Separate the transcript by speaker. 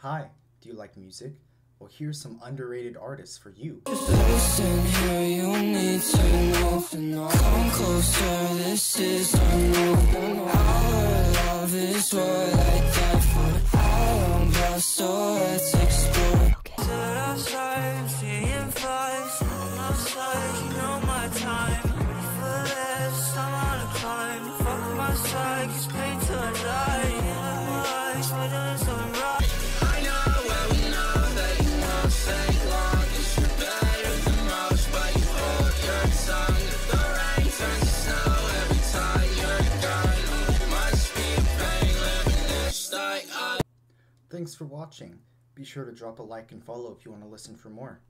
Speaker 1: Hi, do you like music? Well, here's some underrated artists for you.
Speaker 2: Listen here, you need to know. Come closer, this is unknown. Our love is war like that for our own past, so let's explore. Sit outside, seeing flies. I'm outside, you know my time. Ready for this, I'm on a climb. Fuck my side, cause pain till I die. In my eyes, we're doing something right. I know where we know that you won't take long. Cause you're better than most, but you hold your tongue. The rain turns to snow every time you're gone. It must be a pain living this like
Speaker 1: Thanks for watching. Be sure to drop a like and follow if you want to listen for more.